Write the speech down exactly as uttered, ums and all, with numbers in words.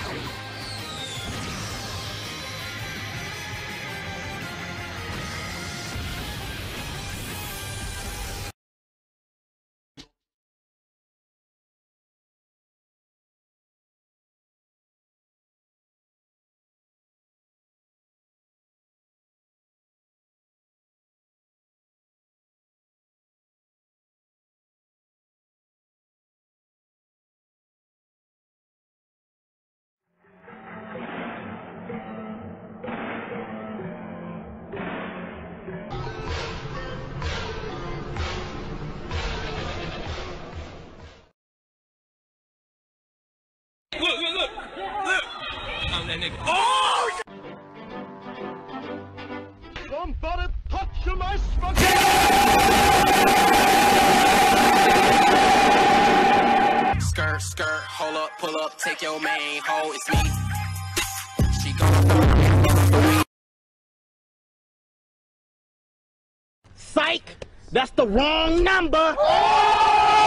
Look, look, look, look! I'm that nigga. Oh! Somebody touch my spaghetti! Skirt, skirt, hold up, pull up, take your main hoe, it's me. She gonna Psych! That's the wrong number! Oh!